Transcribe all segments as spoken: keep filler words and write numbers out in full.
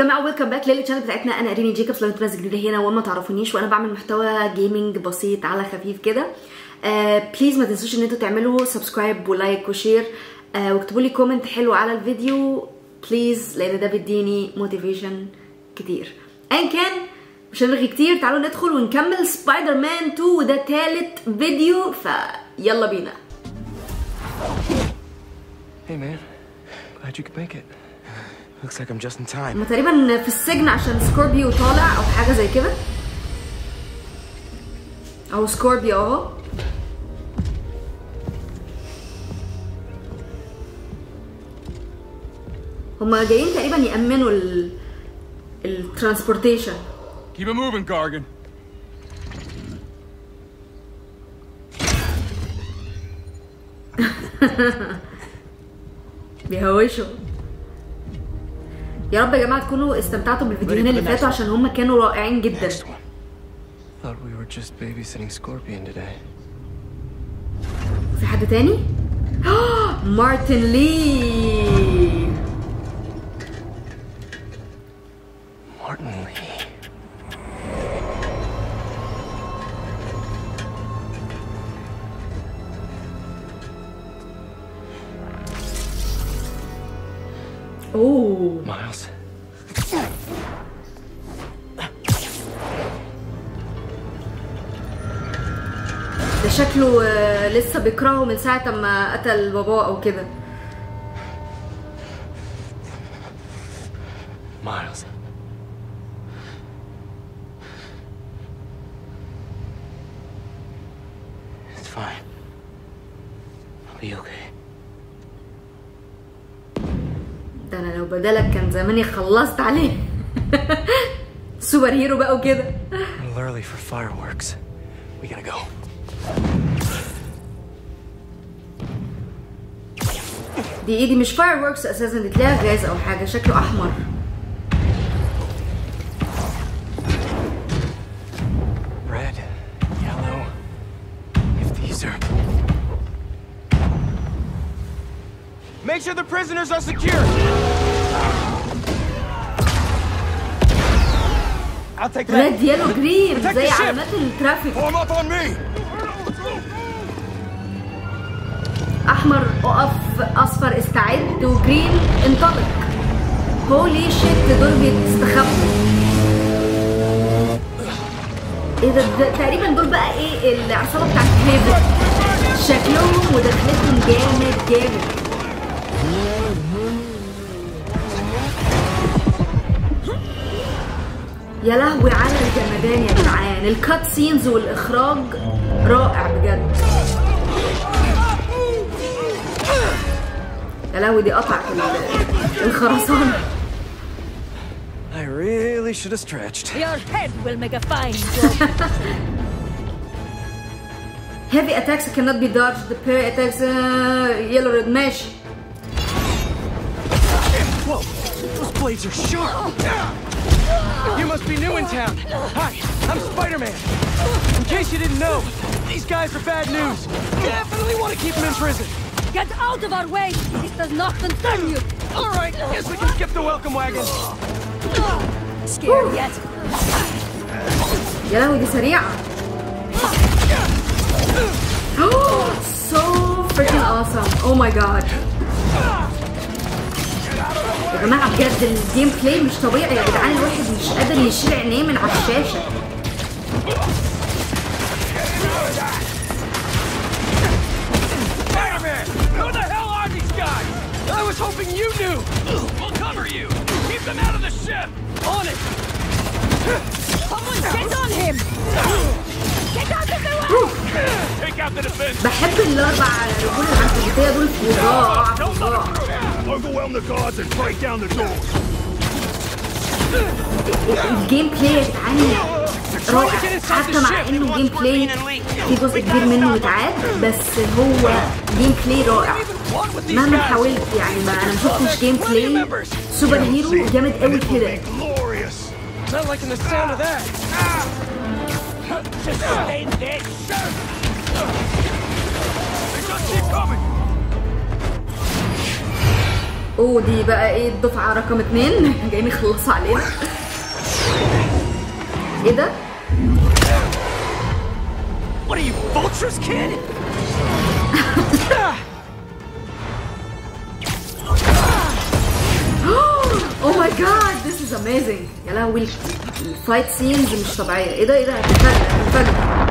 جماعه ويلكم باك للشانل بتاعتنا. انا اريني جيكوبس لو انتوا ناس جديده هنا وما تعرفونيش، وانا بعمل محتوى جيمنج بسيط على خفيف كده. آه بليز ما تنسوش ان انتوا تعملوا سبسكرايب ولايك وشير، آه واكتبوا لي كومنت حلو على الفيديو بليز، لان ده بيديني موتيفيشن كتير. ايا كان مش هنرغي كتير، تعالوا ندخل ونكمل سبايدر مان اتنين وده تالت فيديو، فيلا بينا. Hey man, glad you could make it. Looks like I'm just in time. هما تقريبا في السجن عشان سكوربيو طالع او حاجه زي كده، او سكوربيو اهو. هما جايين تقريبا يأمنوا ال الترانسبورتيشن. Keep it moving, Gargan. بيهوشوا. يا رب يا جماعه تكونوا استمتعتوا بالفيديوهين اللي فاتوا عشان هم كانوا رائعين جدا. Thought we were just babysitting Scorpion today. في حد تاني؟ مارتن لي. مارتن لي. اوه مايلز. ده شكله لسه بيكرهه من ساعة ما قتل باباه او كده. مايلز. It's fine. I'll be okay. ده انا لو بدالك كان زماني خلصت عليه. سوبر هيرو بقى وكده. A little early for fireworks. We gotta go. دي ايه دي؟ مش فايروركس اساسا، دي تلاقيها غاز او حاجه، شكله احمر. Red, yellow. If these are. Make sure the prisoners are secure. I'll take that. ريد يلو جرين زي علامات الترافيك. Form up on me. احمر اقف، اصفر استعد، وجرين انطلق. هولي شيت، دول بيستخبوا. ايه ده, ده تقريبا دول بقى ايه العصابه بتاعت هيفن. شكلهم ودخلتهم جامد جامد. يا لهوي على الجمدان يا جدعان، الكات سينز والاخراج رائع بجد. يا لهوي دي قطعت الخرسانة. I really should have stretched. Your head will make a fine job. Heavy attacks cannot be dodged. The parry attacks uh, yellow red mesh. Whoa, those blades are sharp. You must be new in town. Hi, I'm Spider-Man. In case you didn't know, these guys are bad news. Definitely want to keep them in prison. Get out of our way! This does not concern you! Alright, guess we can skip the welcome wagon. Scared yet? يا لهوي دي سريعة. So freaking awesome. Oh my god. يا جماعة بجد الجيم بلاي مش طبيعي يا جدعان، الواحد مش قادر يشيل عينيه من على الشاشة. I was hoping you knew! We'll cover you! Keep them out of the ship! On it! Someone get on him! Get out of the way! Take out the defense. بحب الاربع رجول العنكبوتية دول فظاع فظاع. Overwhelm the guards and break down the doors. الجيم بلاي يا جدعان رائع، حتى مع انه جيم بلاي في جزء كبير منه متعاد، بس هو جيم بلاي رائع مهما حاولت. يعني ما انا مشفتش جيم بلاي سوبر هيرو جامد قوي كده. Not liking the sound of that. Sustain this. They just keep coming. اوه دي بقى ايه الدفعة رقم اتنين جايين يخلصوا علينا. ايه ده؟ What are you, vultures, kid? Oh my god, this is amazing. يا لهوي الفايت سينز مش طبيعية. ايه ده ايه ده هتتفاجئ هتتفاجئ.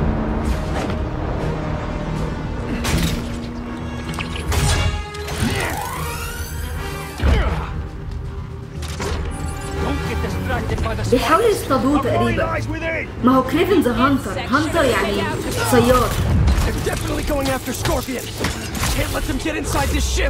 بيحاولوا يصطادوه تقريبا. ما هو كريفن ذا هانتر، هانتر يعني صياد. They're definitely going after Scorpion. Can't let them get inside this ship.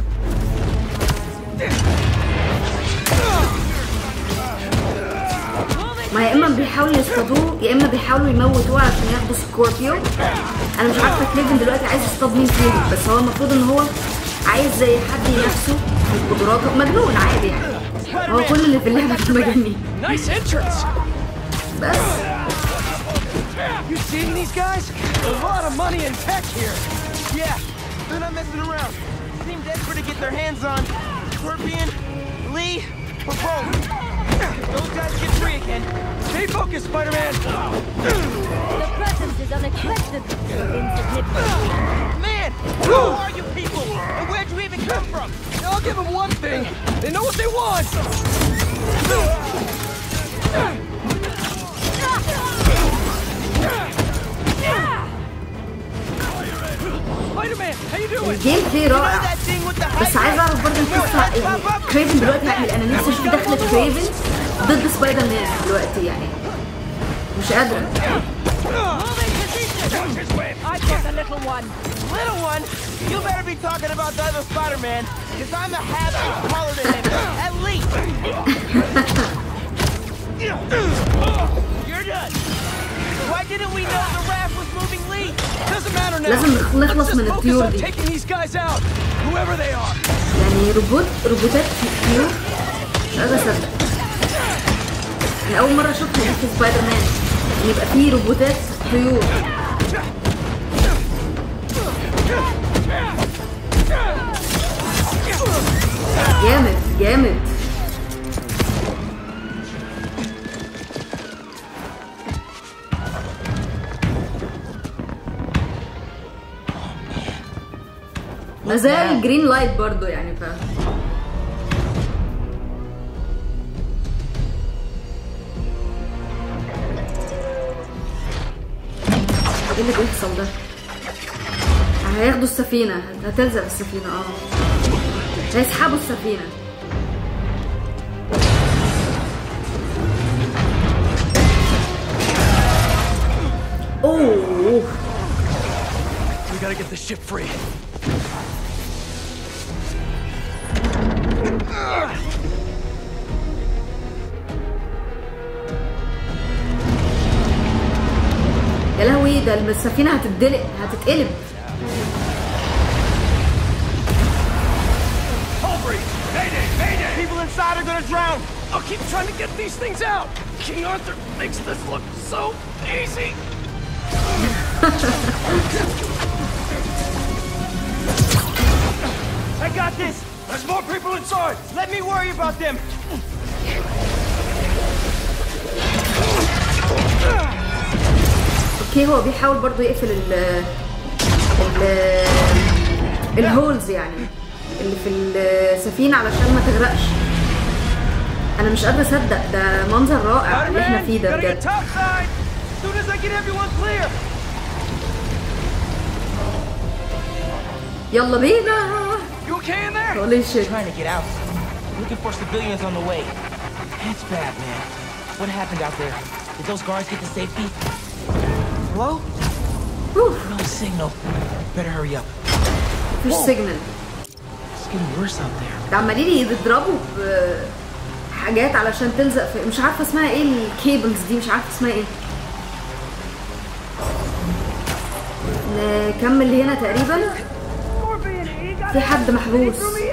ما يا اما بيحاولوا يصطادوه يا اما بيحاولوا يموتوه عشان ياخدوا سكوربيو. انا مش عارفه كليفن دلوقتي عايز يصطاد مين فيهم، بس هو المفروض ان هو عايز زي حد ينافسه في قدراته. مجنون عادي يعني، هو كل اللي في اللعبه مجانين. Nice entrance. بس You seeing these guys? A lot of money and tech here. Yeah, they're not messing around. Seem desperate to get their hands on Scorpion, Lee, or both. If those guys get free again, Stay focused, Spider-Man. The presence is unexpected. Insignificant. man, who are you people? And where'd you even come from? I'll give them one thing. They know what they want. Spider-Man, how you doing? الجيم بلاي رائع. That thing with the بس عايز اعرف برضه القصه يعني كريفن دلوقتي هيعمل. انا نفسي اشوف دخلة كريفن ضد سبايدر مان دلوقتي يعني مش قادره. I got the little one. little one? You better be talking about the other Spider-Man, because I'm a half inch smaller than him, at least. You're done. Why didn't we know the raft was moving Lee? Doesn't matter now. لازم نخلص Let's من just focus الطيور on دي. taking these guys out, whoever they are. يعني روبوت روبوتات طيور مش قادره اصدق. انا اول مره اشوفها دي في سبايدر مان ان يبقى فيه روبوتات طيور. جامد جامد. ما زال جرين لايت برضو يعني ف ايه اللي بيحصل ده؟ هياخدوا السفينة، هتلزق السفينة. اه هيسحبوا السفينة. اوه We gotta get the ship free. يا لهوي ده السفينة هتتدلق هتتقلب. Aubrey! Mayday! Mayday! People inside are gonna drown. I'll keep trying to get these things out. King Arthur makes this look so easy. I got this. There's more people inside. Let me worry about them. اوكي هو بيحاول برضو يقفل ال ال الهولز يعني اللي في السفينة علشان ما تغرقش. انا مش قادرة اصدق ده منظر رائع اللي احنا فيه ده بجد. As soon as I get everyone clear. يلا بينا. You okay in there? Holy shit. Trying to get out. Looking for civilians on the way. That's bad, man. What happened out there? Did those guards get to safety? Hello? Whew. No signal. Better hurry up. مفيش سيجنال. It's getting worse out there. ده عمالين يضربوا بحاجات علشان تلزق في مش عارفة اسمها ايه الكيبلز دي مش عارفة اسمها ايه. نكمل هنا تقريبا. في حد محبوس.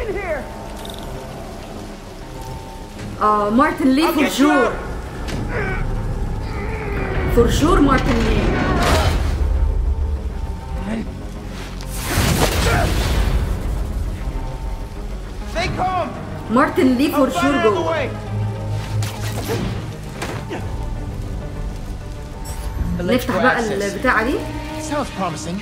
اه مارتن لي فور شور. فور شور مارتن لي. They مارتن لي فور شور جوه. نفتح بقى البتاعة دي. Sounds promising.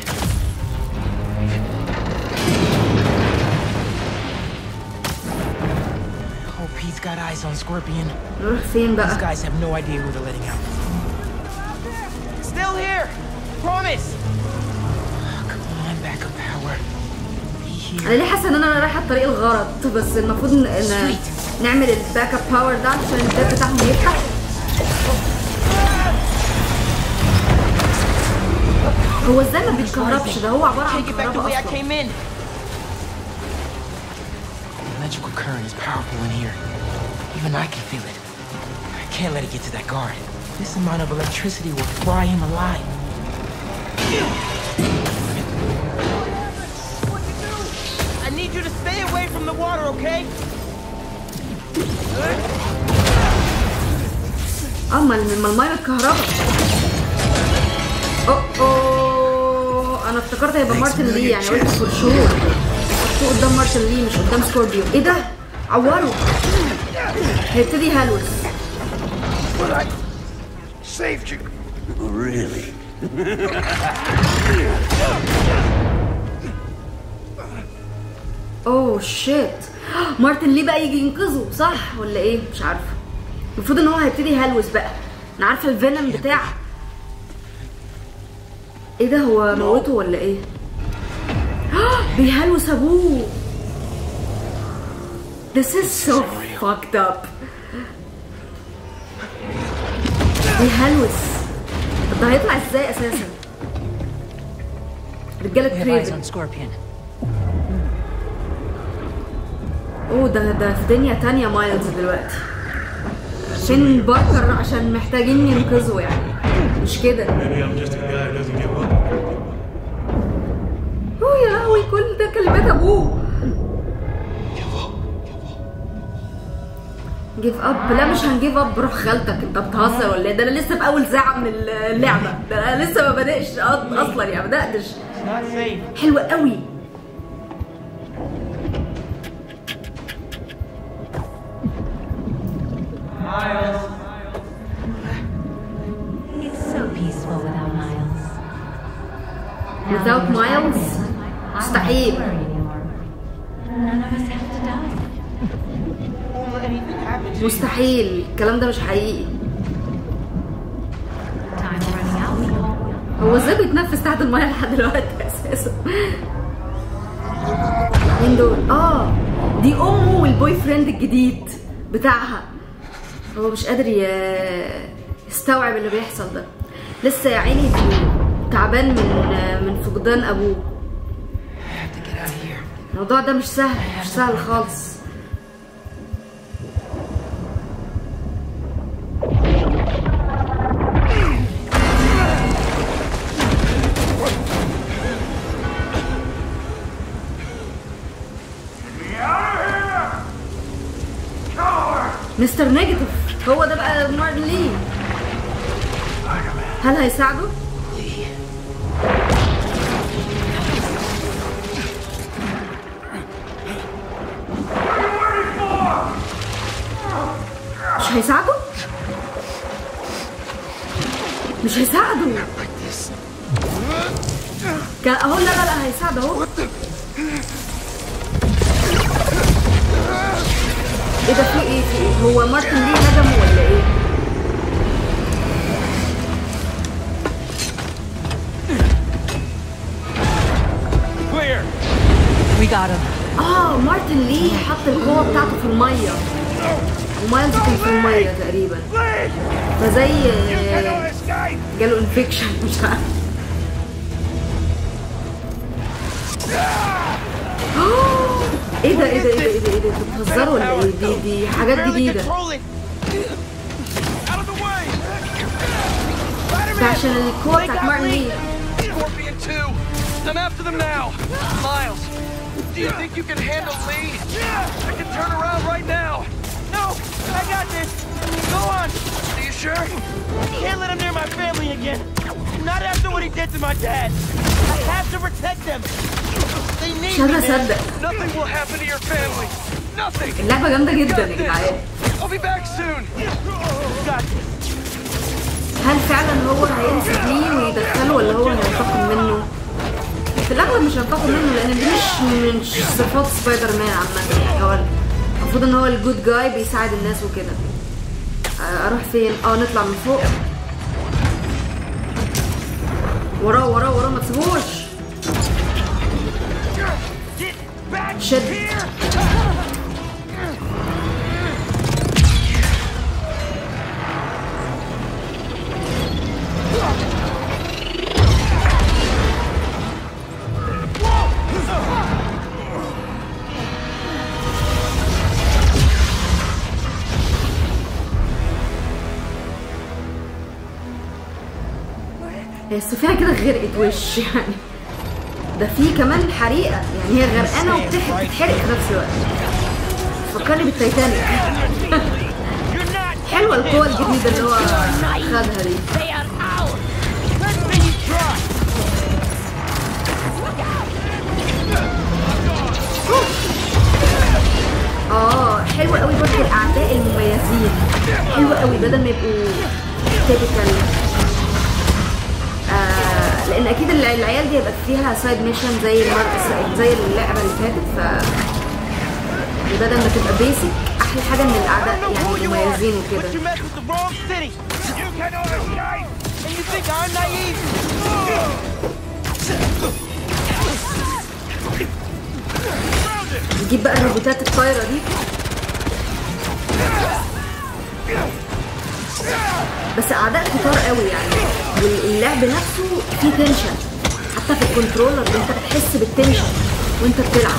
Hope he's got eyes on Scorpion. نروح فين بقى؟ These guys have no idea who they're letting out. Still here. Promise. Come on, backup power. انا ليه حاسه ان انا رايحه الطريق الغلط، بس المفروض ان نعمل الباك اب باور ده عشان الباب بتاعهم يفتح. هو ازاي ما بيتكهربش؟ ده هو عباره عن كهرباء اصلا. Electrical current is powerful in here. Even I can feel it. I can't let it get to that guard. This amount of electricity will fry him alive. I need you to stay away from the water, okay? اما الميه الكهرباء. اوه اوه انا افتكرت هيبقى مارتن لي، يعني قلت فور شور. شو قدام مارتن لي مش قدام سكوربيو. ايه ده؟ عوره. هيبتدي هلوس. Saved you. Really? اوه شيت. مارتن لي بقى يجي ينقذه صح ولا ايه؟ مش عارفه. المفروض ان هو هيبتدي هلوس بقى. انا عارفه الفينوم بتاع. ايه ده؟ هو موته ولا ايه؟ بيهلوس ابوه. This is so fucked up. بيهلوس. طب ده هيطلع ازاي اساسا؟ رجاله كريفن. اوه ده ده في دنيا تانية مايلز دلوقتي. فين باركر عشان محتاجين ينقذوا يعني. مش كده. اوه يا لهوي كل ده كلمات ابوه. جيف اب؟ لا مش هنجيف اب. روح خالتك، انت بتهزر ولا ايه؟ ده انا لسه في اول ساعه من اللعبه، ده انا لسه ما بدأش اصلا يعني، ما بدأتش. حلوه قوي. Miles. It's so peaceful without Miles. Without Miles? مستحيل. None of us have to die. مستحيل، الكلام ده مش حقيقي. Time's running out. هو ازاي بيتنفس تحت المايه لحد دلوقتي اساسا؟ مين دول؟ اه دي امه والبوي فريند الجديد بتاعها. هو مش قادر يستوعب اللي بيحصل ده. لسه يا عيني تعبان من من فقدان ابوه. الموضوع ده مش سهل، مش سهل خالص. مستر نيجاتيف هو ده بقى مارتن لي. هل هيساعده؟ مش هيساعده؟ مش هيساعده. كان اهو. لا لا لا هيساعده اهو. ايه ده؟ في ايه؟ في ايه؟ هو مارتن لي ندمه ولا ايه؟ We got him. اه مارتن لي حط القوة بتاعته في المية ومايلز كان في المية تقريبا، فزي جاله انفكشن مش عارف. ايه ده ايه ده ايه ده ايه ده ايه ده انتوا بتهزروا ولا ايه؟ دي دي حاجات جديدة. ده عشان القوة بتاعت مارتن لي. Scorpion two. I'm after them now. Miles, do you think you can handle Lee? I can turn around right now. No, I got this. Go on. Are you sure? Can't let him near my family again. Not after what he did to my dad. I have to protect them. They need me, man. Nothing will happen to your family. Nothing. اللعبه جامده جدا يا جدعان. I'll be back soon. هل فعلا هو هيمسك ليه ويدخله ولا هو هينتقم منه؟ في الاغلب مش هينتقم منه لان دي مش مش صفات سبايدر مان عامه يعني. هو المفروض ان هو الجود جاي بيساعد الناس وكده. اروح فين؟ اه نطلع من فوق. وراه وراه وراه ما تسيبوش. شد. هي السفينة كده غرقت وش يعني. ده في كمان حريقة يعني، هي غرقانة وبتحرق في نفس الوقت. فكرني بالتايتانيك. حلوة القوة الجديدة اللي هو خدها دي. اه حلوة قوي برضه الأعداء المميزين. حلوة قوي بدل ما يبقوا تيبيكال. آه لان اكيد العيال دي هيبقى فيها سايد ميشن زي زي اللعبه اللي فاتت. ف بدل ما تبقى بيسك احلى حاجه ان الاعداء يعني مميزين وكده. نجيب بقى الروبوتات الطايره دي. بس اعداء كتار قوي يعني، واللعب نفسه فيه تنشن. حتى في الكنترولر انت بتحس بالتنشن وانت بتلعب.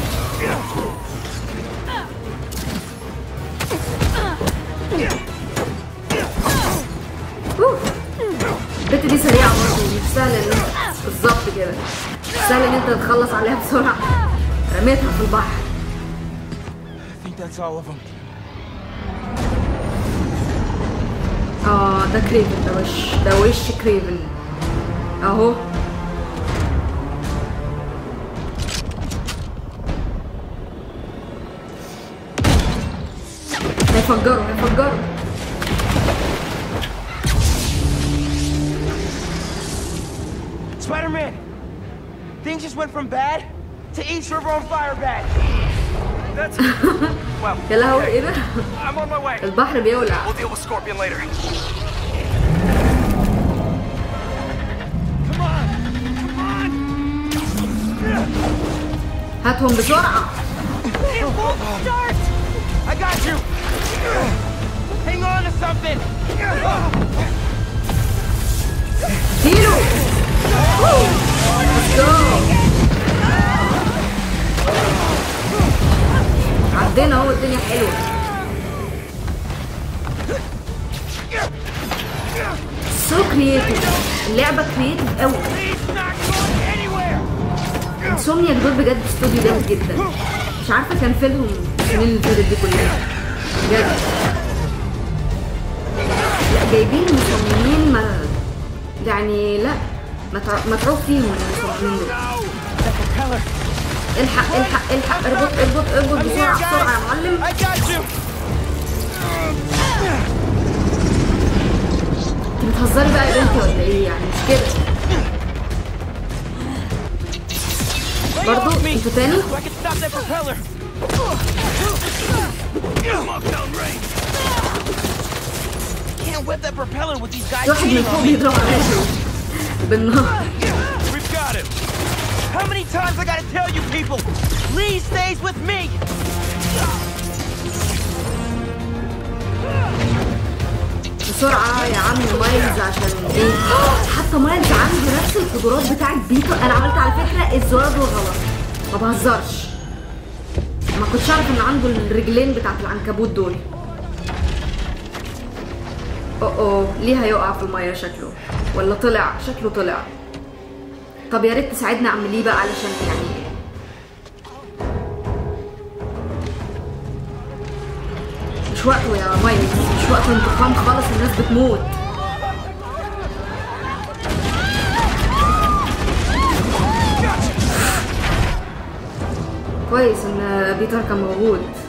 البت دي سريعه برضه، مش سهل ان انت بالظبط كده مش سهل ان انت تتخلص عليها بسرعه. رميتها في البحر. اه ده كريفن، ده وش ده وش كريفن اهو. هيفجروا هيفجروا. Spider-Man, things just went from bad to East River on fire bad. That's well. يا لهوي ايه ده؟ I'm on my way. البحر بيولع. We'll deal with Scorpion later. Come on, come on. هاتهم بسرعة. It won't start. I got you. Hang on to something. ديلو. Let's go. عدينا اهو، الدنيا حلوة. سو كرييتيف، اللعبة كرييتيف قوي. انسومنياك دول بجد استوديو جامد جدا. مش عارفة كان فيلهم السنين اللي فاتت دي كلها بجد. لا جايبين مصممين ما يعني لا متعوب فيهم المصممين دول. الحق الحق الحق اربط اربط اربط بسرعة بسرعة يا معلم. انت بتهزري بقى يا بنتي ولا ايه يعني؟ مش كده برضو انتوا تاني؟ في واحد من فوق بيضرب عليا بالنار. How many times I gotta tell you people? Lee stays with me. بسرعة يا عم مايلز عشان ايه؟ حتى مايلز عنده نفس القدرات بتاعت بيتر. انا عملت على فكرة الزرار ده غلط، ما بهزرش. ما كنتش عارف ان عنده الرجلين بتاعت العنكبوت دول. اوه اوه ليه هيقع في المية شكله؟ ولا طلع؟ شكله طلع. طب يا ريت تساعدنا اعمل ايه بقى علشان يعني مش وقته يا مايلز، مش وقته انتقام خالص، الناس بتموت. كويس ان بيتر كان موجود.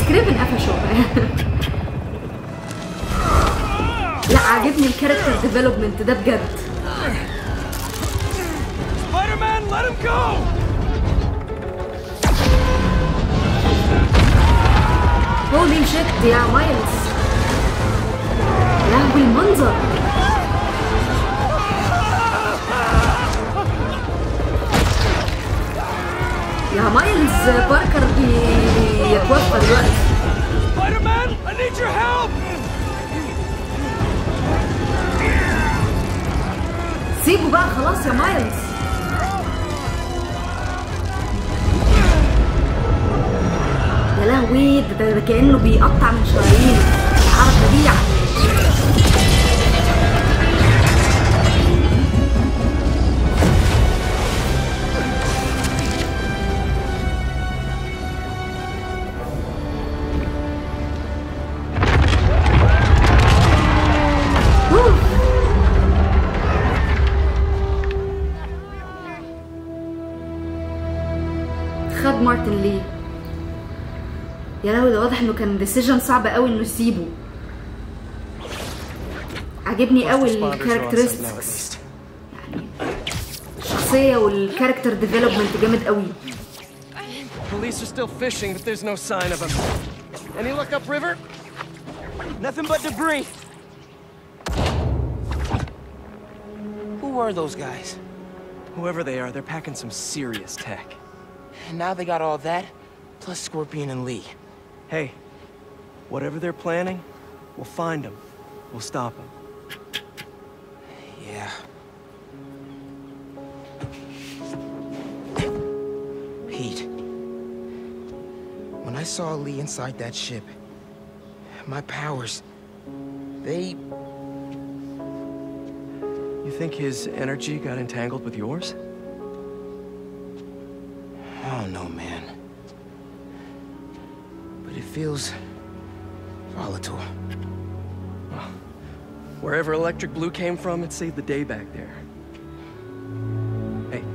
كريفن قفشه. لا عاجبني الكاركتر ديفلوبمنت ده بجد. Spider-Man, let him go! هولي شيت يا مايلز. يا لهوي المنظر. يا مايلز باركر بيتوفى دلوقتي. Spider-Man, I need your help! سيبه بقى خلاص يا مايلز. يا لهوي ده, ده كأنه بيقطع من شرايين. الحركة دي يعني خد مارتن ليه. يا لهوي ده واضح انه كان ديسيجن صعب قوي انه يسيبه. عجبني قوي الكاركترستكس يعني الشخصيه والكاركتر ديفلوبمنت جامد قوي. Police are still fishing, but there's no sign of him. Any look upriver? Nothing but debris. Who were those guys? Whoever they are, they're packing some serious tech. And now they got all that, plus Scorpion and Lee. Hey, whatever they're planning, we'll find them. We'll stop them. Yeah. Pete, when I saw Lee inside that ship, my powers, they... You think his energy got entangled with yours? I don't know, man. But it feels volatile. Well, wherever Electric Blue came from, it saved the day back there. Hey.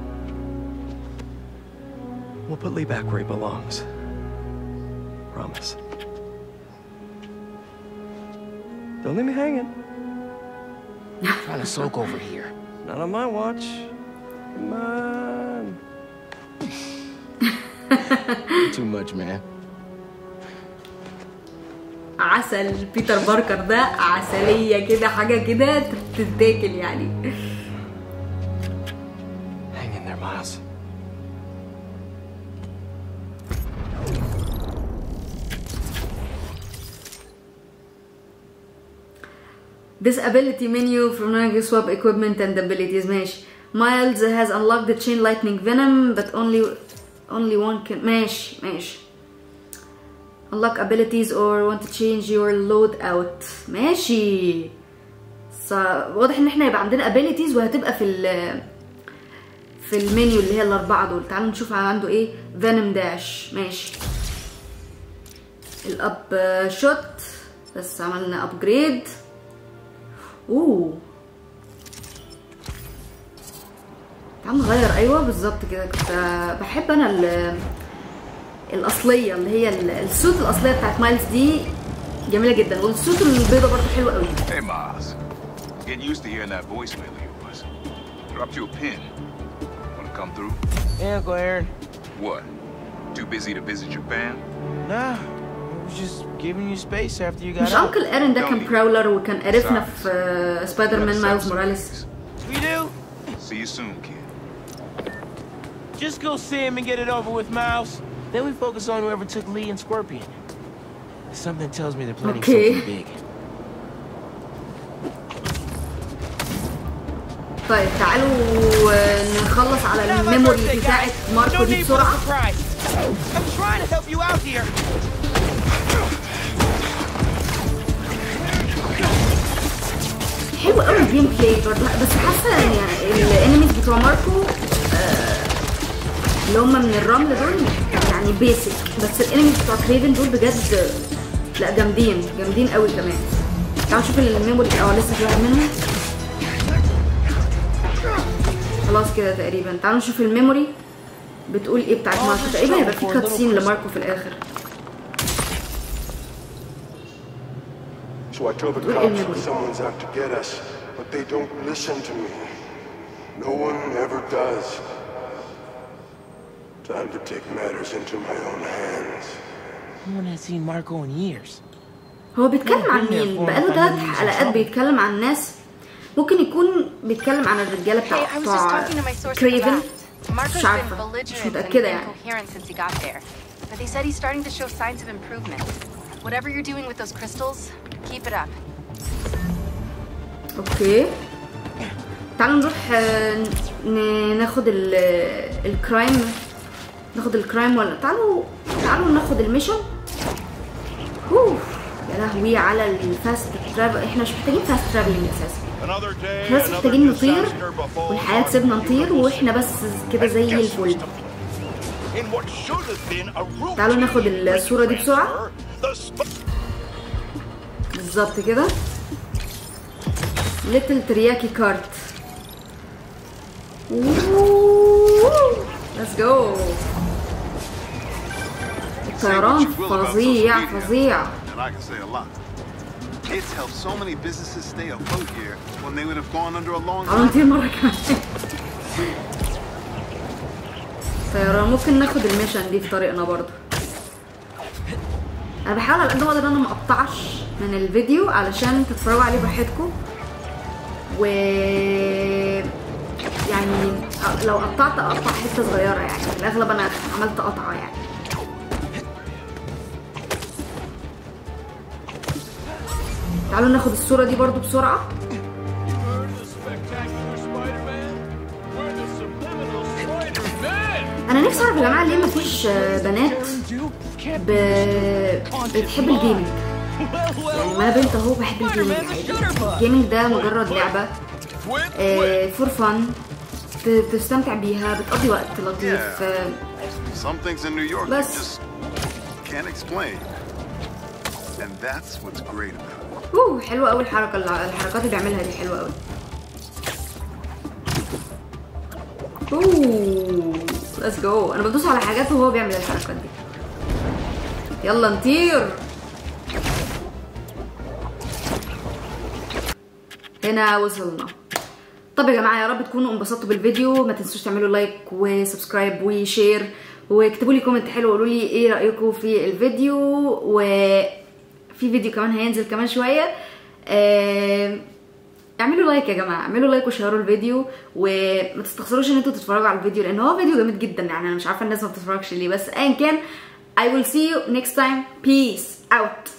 We'll put Lee back where he belongs. Promise. Don't leave me hanging. Trying to soak over here. Not on my watch. Come on. Too much, man. عسل بيتر باركر ده عسلية كده حاجة كده تتاكل يعني. Hang in there, Miles. This ability menu from Nike swap equipment and abilities. ماشي. Miles has unlocked the chain lightning venom but only only one can. ماشي ماشي. unlock abilities or want to change your loadout. ماشي. so, واضح ان احنا يبقى عندنا abilities وهتبقى في ال في المنيو اللي هي الاربعه دول. تعالوا نشوف عنده ايه. venom dash. ماشي. الاب شوت بس عملنا ابجريد. اوه تعال نغير. ايوه بالظبط كده. كنت بحب انا الاصليه اللي هي السوت الاصليه بتاعت مايلز دي جميله جدا. والسوت البيضه برضه حلوه قوي. Hey Miles, getting used to hearing that voicemail of yours. Dropped you a pin. Wanna come through? Hey, Uncle Aaron. What? Too busy to visit your fam? Nah, I was just giving you space after you got مش out. انكل ايرن ده كان براولر وكان عرفنا في سبايدر مان مايلز موراليس. We do? See you soon, kid. Just go see him and get it over with, Miles. Then we focus on whoever took Lee and Scorpion. Something tells me they're planning Okay. something big. طيب تعالوا نخلص على الميموري بتاعت ماركو دي بسرعة. I'm trying to help you out here. حلو قوي الجيم بلاي برضه. بس حاسة يعني الانميز بتوع ماركو آه اللي هم من الرمل دول يعني بيسك. بس الانميز بتوع كريفن دول بجد لا جامدين جامدين قوي كمان. تعالوا نشوف الميموري. اه لسه في واحد منهم. خلاص كده تقريبا. تعالوا نشوف الميموري بتقول ايه بتاعت ماركو. تقريبا هيبقى في كاتسين لماركو في الاخر. So I tell the cops when someone's out to get us, but they don't listen to me. No one ever does. Time to take matters into my own hands. No one has seen Marco in years. هو بيتكلم عن مين؟ بقاله ثلاث حلقات بيتكلم عن ناس. ممكن يكون بيتكلم عن الرجاله بتاع بتوع كريفن. مش عارفه، مش متاكده يعني. But they said he's starting to show signs of improvement. Whatever you're doing with those crystals, keep it up. اوكي. تعالوا نروح ناخد الكرايم ناخد الكرايم ولا تعالوا تعالوا ناخد الميشن. اوف يا لهوي على الفاست ترافل. احنا مش محتاجين فاست ترافلينج اساسا، احنا بس محتاجين نطير والحياة تسيبنا نطير واحنا بس كده زي الفل. تعالوا ناخد الصورة دي بسرعة بالظبط كده. ليتل ترياكي كارت. ليتس جو. الطيران فظيع فظيع. تعالوا نطير مرة كمان. طيران. ممكن ناخد الميشن دي في طريقنا برضه. انا بحاول على قد ما اقدر ان انا مقطعش من الفيديو علشان تتفرجوا عليه براحتكم، و يعني لو قطعت اقطع حته صغيره يعني. في الاغلب انا عملت قطعه يعني. تعالوا ناخد الصوره دي برضو بسرعه. انا نفسي اعرف يا جماعه ليه مفيش بنات ب... بتحب الجيمنج. يعني ما بنت اهو بحب الجيمنج عادي. الجيمنج ده مجرد لعبه فور فن تستمتع بيها، بتقضي وقت لطيف بس. اوه حلوه قوي الحركه، الحركات اللي بيعملها دي حلوه قوي. اوه ليتس جو. انا بدوس على حاجات وهو بيعمل الحركات دي. يلا نطير. هنا وصلنا. طب يا جماعه يا رب تكونوا انبسطتوا بالفيديو. ما تنسوش تعملوا لايك وسبسكرايب وشير، واكتبوا لي كومنت حلو وقولوا لي ايه رايكم في الفيديو. وفي فيديو كمان هينزل كمان شويه. آه... اعملوا لايك يا جماعه، اعملوا لايك وشيروا الفيديو، وما تستخسروش ان انتوا تتفرجوا على الفيديو لان هو فيديو جامد جدا. يعني انا مش عارفه الناس ما بتتفرجش ليه، بس ايا كان. I will see you next time. Peace out.